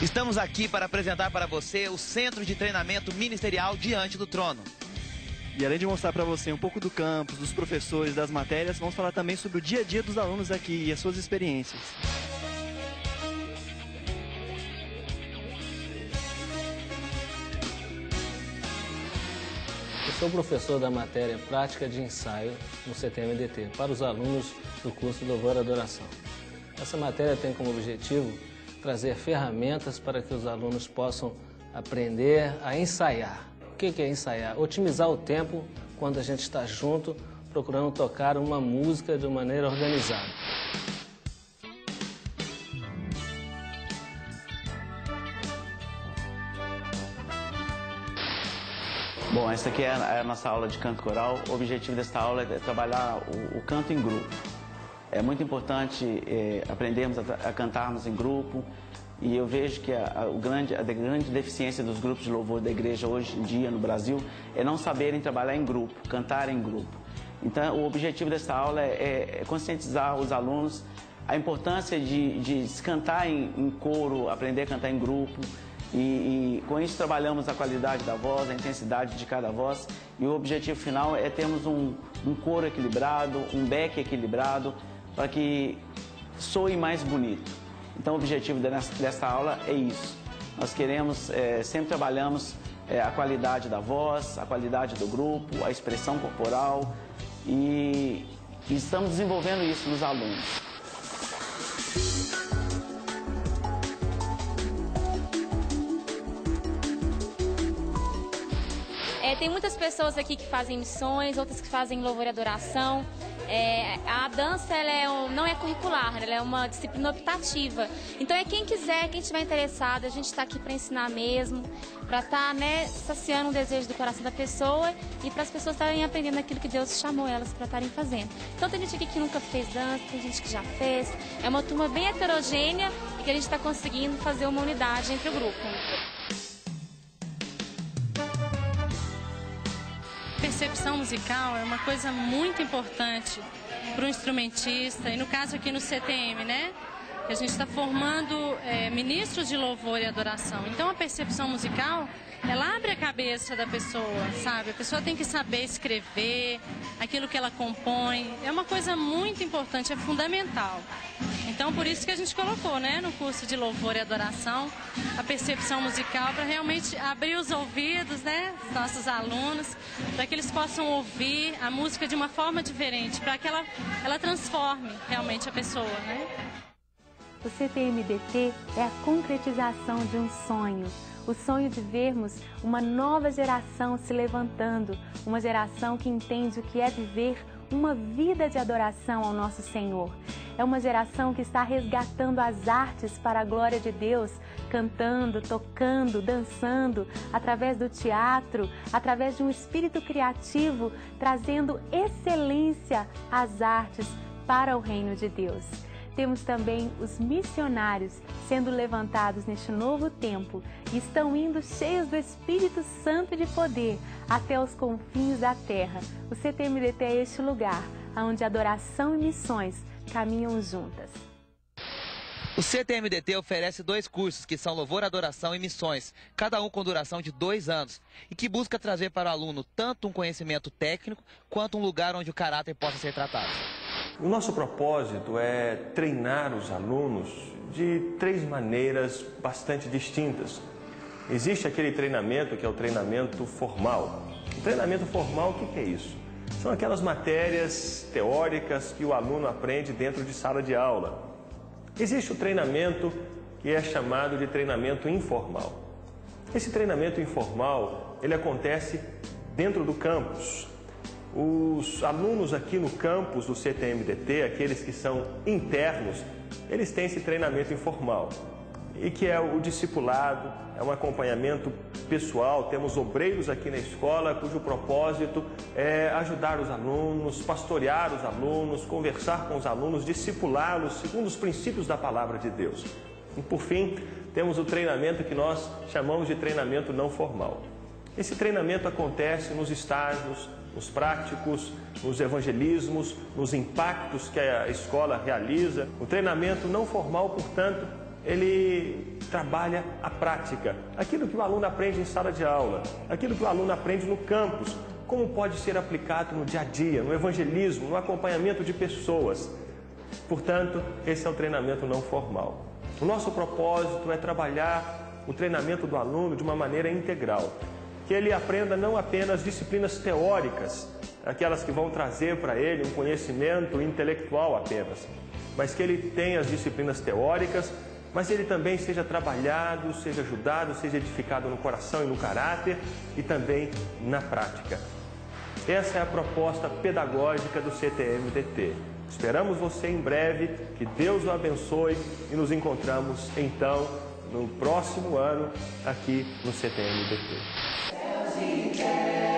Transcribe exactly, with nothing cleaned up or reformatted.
Estamos aqui para apresentar para você o Centro de Treinamento Ministerial Diante do Trono. E além de mostrar para você um pouco do campus, dos professores, das matérias, vamos falar também sobre o dia a dia dos alunos aqui e as suas experiências. Eu sou professor da matéria Prática de Ensaio no C T M D T para os alunos do curso Louvor e Adoração. Essa matéria tem como objetivo trazer ferramentas para que os alunos possam aprender a ensaiar. O que é ensaiar? Otimizar o tempo quando a gente está junto, procurando tocar uma música de maneira organizada. Bom, essa aqui é a nossa aula de canto coral. O objetivo dessa aula é trabalhar o, o canto em grupo. É muito importante é, aprendermos a, a cantarmos em grupo. E eu vejo que a, a, o grande, a grande deficiência dos grupos de louvor da igreja hoje em dia no Brasil é não saberem trabalhar em grupo, cantar em grupo. Então, o objetivo dessa aula é, é conscientizar os alunos a importância de, de se cantar em, em coro, aprender a cantar em grupo. E, e com isso trabalhamos a qualidade da voz, a intensidade de cada voz. E o objetivo final é termos um, um coro equilibrado, um back equilibrado, para que soe mais bonito. Então o objetivo dessa aula é isso. Nós queremos, é, sempre trabalhamos é, a qualidade da voz, a qualidade do grupo, a expressão corporal e, e estamos desenvolvendo isso nos alunos. É, tem muitas pessoas aqui que fazem missões, outras que fazem louvor e adoração. É, a dança ela é um, não é curricular, ela é uma disciplina optativa. Então é quem quiser, quem estiver interessado, a gente está aqui para ensinar mesmo, para estar, né, saciando o desejo do coração da pessoa e para as pessoas estarem aprendendo aquilo que Deus chamou elas para estarem fazendo. Então tem gente aqui que nunca fez dança, tem gente que já fez. É uma turma bem heterogênea e que a gente está conseguindo fazer uma unidade entre o grupo. Percepção musical é uma coisa muito importante para o instrumentista, e no caso aqui no C T M, né? A gente está formando é, ministros de louvor e adoração. Então a percepção musical, ela abre a cabeça da pessoa, sabe? A pessoa tem que saber escrever aquilo que ela compõe. É uma coisa muito importante, é fundamental. Então por isso que a gente colocou, né, no curso de louvor e adoração, a percepção musical para realmente abrir os ouvidos, né, dos nossos alunos, para que eles possam ouvir a música de uma forma diferente, para que ela, ela transforme realmente a pessoa, né? O C T M D T é a concretização de um sonho. O sonho de vermos uma nova geração se levantando, uma geração que entende o que é viver uma vida de adoração ao nosso Senhor. É uma geração que está resgatando as artes para a glória de Deus, cantando, tocando, dançando, através do teatro, através de um espírito criativo, trazendo excelência às artes para o reino de Deus. Temos também os missionários sendo levantados neste novo tempo e estão indo cheios do Espírito Santo e de poder até os confins da terra. O C T M D T é este lugar onde adoração e missões caminham juntas. O C T M D T oferece dois cursos que são Louvor, Adoração e Missões, cada um com duração de dois anos, e que busca trazer para o aluno tanto um conhecimento técnico quanto um lugar onde o caráter possa ser tratado. O nosso propósito é treinar os alunos de três maneiras bastante distintas. Existe aquele treinamento que é o treinamento formal. O treinamento formal, o que é isso? São aquelas matérias teóricas que o aluno aprende dentro de sala de aula. Existe o treinamento que é chamado de treinamento informal. Esse treinamento informal, ele acontece dentro do campus. Os alunos aqui no campus do C T M D T, aqueles que são internos, eles têm esse treinamento informal, e que é o discipulado, é um acompanhamento pessoal. Temos obreiros aqui na escola cujo propósito é ajudar os alunos, pastorear os alunos, conversar com os alunos, discipulá-los segundo os princípios da palavra de Deus. E por fim, temos o treinamento que nós chamamos de treinamento não formal. Esse treinamento acontece nos estágios, nos práticos, nos evangelismos, nos impactos que a escola realiza. O treinamento não formal, portanto, ele trabalha a prática, aquilo que o aluno aprende em sala de aula, aquilo que o aluno aprende no campus, como pode ser aplicado no dia a dia, no evangelismo, no acompanhamento de pessoas. Portanto, esse é o treinamento não formal. O nosso propósito é trabalhar o treinamento do aluno de uma maneira integral, que ele aprenda não apenas disciplinas teóricas, aquelas que vão trazer para ele um conhecimento intelectual apenas, mas que ele tenha as disciplinas teóricas, mas ele também seja trabalhado, seja ajudado, seja edificado no coração e no caráter e também na prática. Essa é a proposta pedagógica do C T M D T. Esperamos você em breve, que Deus o abençoe e nos encontramos então no próximo ano aqui no C T M D T.